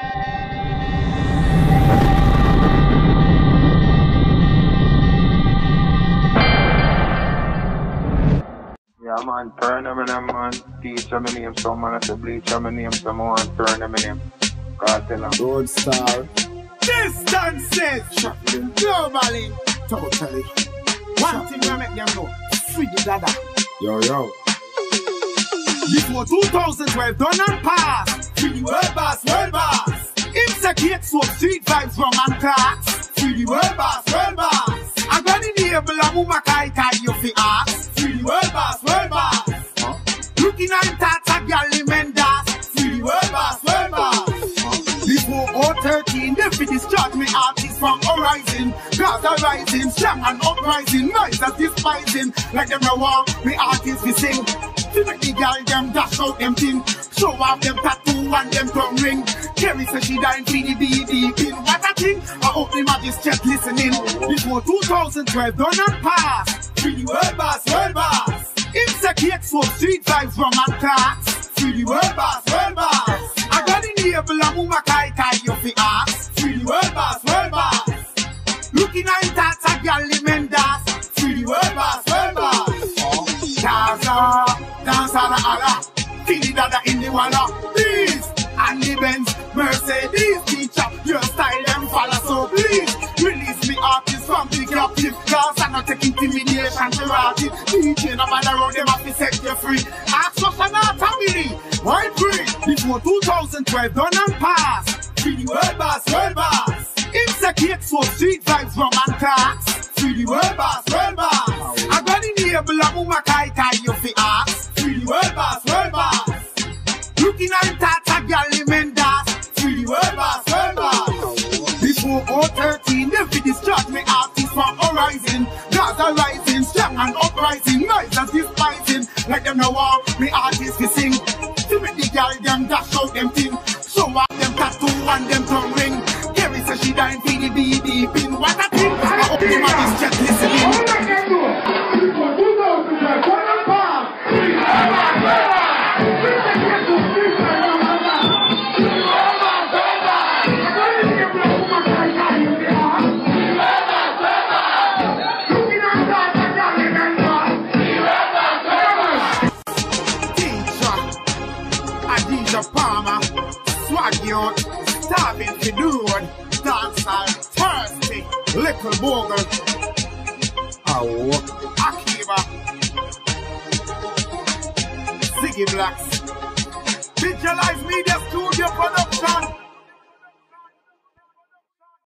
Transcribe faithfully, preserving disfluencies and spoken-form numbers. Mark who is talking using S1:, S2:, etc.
S1: Yeah, man, turn them in them, man. Teacher, my name, some man, I say bleacher, my name, some man, turn them in him. Cartel,
S2: Road Star.
S3: Distances.
S2: Shuffling.
S3: Globally.
S2: Totally.
S3: One thing we make them know. Free the dada.
S2: Yo, yo.
S3: Before two thousand twelve, done and past. Free the world boss, world boss. Insecate so street vibes from and class. Free the world boss, world boss. I got in the able of Muma Kai Kai you fi ask. Free the world boss, world boss. Huh? Looking at Tata Gali Mendas. Free the world boss, world boss. Huh? Before oh thirteen, they fi discharge me artists from Horizon. Gaza rising, strong and uprising. Noise as despising. Like them no want me artists fi sing. To make the girl them dash out them thing. Show off them tattoo and them tongue ring. Kerry says she dying for the B B pin. What a thing? I hope the magic's just listening. Before two thousand twelve, done and past. Free the world boss, world boss. Insecate so street vibes from and class. Free the world boss, world boss. I got in the able of Muma Kai Kai you fi ask. Free the world boss, world boss. Looking at Tata Gali Mendas. Free the world boss, world boss. Gaza, dance ala ala. Feel the dada in the walla. Please, and the Benz, Mercedes, teacher, your style them follow. So please, release me artists from the captive. Cause I'm not taking intimidation to rotted. D J no bother road, them have to set you free. Ask us for our family, why free? Before two thousand twelve, done and past. Free the world boss, world boss. Insecate so street vibes from and class. Free the world boss, world boss. I got in the able of Muma Kai Kai you fi ask. Free the world boss, world boss. Looking at Tata Gali Mendas. Free the world boss, world boss. Before oh thirteen, they fi discharge me artists from Horizon. Gaza rising, strong and uprising. Noise as despising. Like them no want me artists fi sing. To make the girl them dash out them thing. Show off them tattoo and them tongue ring. Kerry says she dying for the B B pin. What a thing? I hope the man is just listening. Palmer, swaggy out, starving for dude, dancehall, thirsty, little bogle,
S2: Ow.
S3: Akiba, Ziggy Blacks, Visualize Media Studio.